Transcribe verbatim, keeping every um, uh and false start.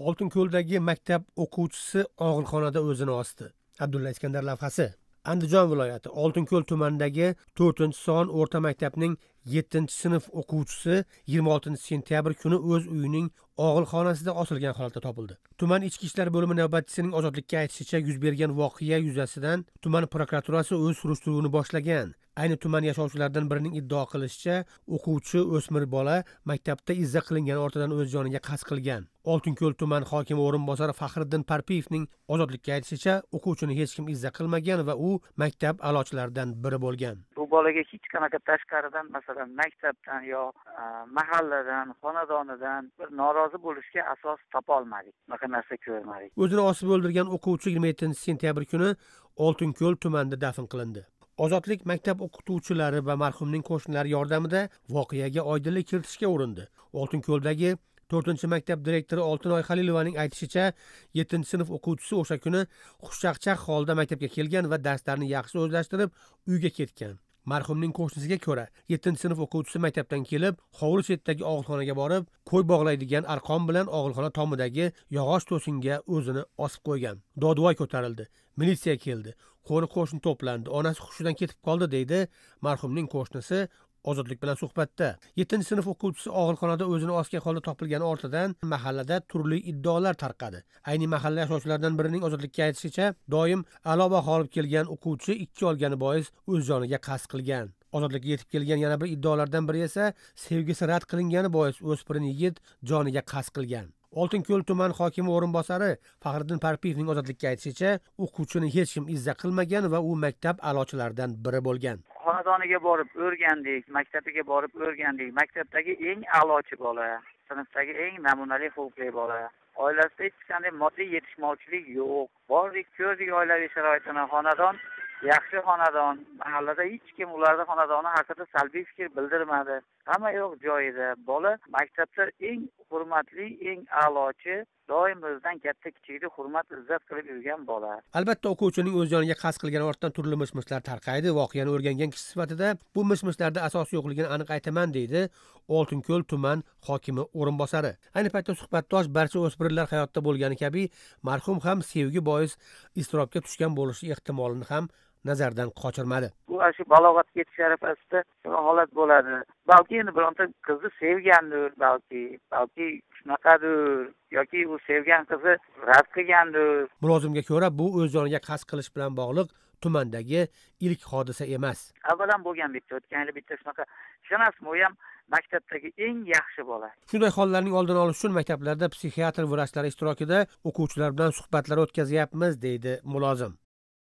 Oltinko'ldagi maktab o'quvchisi og'ilxonada o'zini osdi. Abdulla Iskandar lavhasi. Andijon viloyati Oltinko'l tumanidagi to'rtinchi son o'rta maktabning yettinchi sinf o'quvchisi yigirma oltinchi sentyabr kuni o'z uyining og'ilxonasida osilgan holatda topildi. Tuman ichki ishlar bo'limi navbatchisining ozodlikka aytishicha, yuz bergan voqea yuzasidan tuman prokuraturasi o'z surishtiruvini boshlagan. Ayni tuman yashovchilaridan birining iddao qilishicha, o'quvchi o'smir bola maktabda izza qilingan ortidan o'z joniga qasd qilgan. Oltinko'l tuman hokimi o'rinbosari Faxriddin Parpiyevning ozodlikka aytishicha, o'quvchini hech kim izza qilmagan va u maktab a'lochilaridan biri bo'lgan. Bu bolaga hech qanaqa tashqaridan, masalan, maktabdan yo mahalladan, xonadonidan bir norozi bo'lishga asos topa olmadik. Bunaqa narsa ko'rmadik. O'zini osib o'ldirgan o'quvchi yigirma yettinchi sentyabr kuni Oltinko'l tumanida dafn qilindi. Ozodlik maktab o'qituvchilari va marhumning qo'shnilari yordamida voqeaga oydinlik kiritishga urindi. Oltinko'ldagi to'rtinchi maktab direktori Oltinoy Halilovaning aytishicha, yettinchi sinf o'quvchisi o'sha kuni xushchaqchaq holda maktabga kelgan va darslarni yaxshi o'zlashtirib, uyga ketgan. Marhumning qo'shnisiga ko'ra, yettinchi sinf o'quvchisi maktabdan kelib, hovli chetidagi og'ilxonaga borib, qo'y bog'laydigan arqon bilan og'ilxona tomidagi yog'och to'singa o'zini osib qo'ygan. Dodvoy ko'tarildi. Militsiya keldi. Qo'ni qo'shni to'plandi. Onasi hushidan ketib qoldi, deydi marhumning qo'shnisi Ozodlik bilan suhbatda. yettinchi sinf o'quvchisi og'ilxonada o'zini osgan holda topilgani ortidan mahallada turli iddaolar tarqadi. Ayni mahalla yashovchilaridan birining Ozodlikka aytishicha, doim a'lo baho olib kelgan o'quvchi ikki olgani bois o'z joniga qasd qilgan. Ozodlikka yetib kelgan yana bir iddaolardan biri esa sevgisi rad qilingani bois o'spirin yigit joniga qasd qilgan. Oltinko'l tuman hokimi o'rinbosari Faxriddin Parpiyevning Ozodlikka aytishicha, o'quvchini hech kim izza qilmagan va u maktab a'lochilaridan biri bo'lgan. Xonadoniga borib o'rgandik, maktabiga borib o'rgandik. Maktabdagi eng a'lochi bola, sinfdagi eng namunali xulqli bola. Oilasida hech qanday moddiy yetishmovchilik yo'q. Bordik, ko'rdik oilaviy sharoitini, xonadon yaxshi xonadon. Mahallada hech kim ularning xonadoni haqida salbiy fikr bildirmadi. Hamma yo'q joyida. Bola maktabda eng hurmatli, eng a'lochi, doim o'zidan katta kichikni hurmat izzat qilib yurgan bola. Albatta o'quvchining o'z joniga qasd qilgani ortidan turli mish-mishlar tarqaydi. Voqeani o'rgangan kishi sifatida bu mish-mishlarda asos yo'qligini aniq aytaman, deydi Oltinko'l tuman hokimi o'rinbosari. Ayni paytda suhbatdosh barcha o'smirlar hayotda bo'lgani kabi, marhum ham sevgi bois iztirobga tushgan bo'lishi ehtimolini ham nazardan qochirmadi. Bu shu balog'atga yetish arafasida shunday holat bo'ladi. Balki endi bironta qizni sevgandir, balki, balki shunaqadir, yoki u sevgan qizi rad qilgandir. Mulozimga ko'ra, bu o'z joniga qasd qilish bilan bog'liq tumandagi ilk hodisa emas. Avvaldan bo'lgan bitta, o'tgan yili bitta shunaqa. Ishonasizmi, u ham maktabdagi eng yaxshi bola. Shunday hollarning oldini olish uchun maktablarda psixiatr vrachlar ishtirokida o'quvchilar bilan suhbatlar o'tkazyapmiz, deydi mulozim.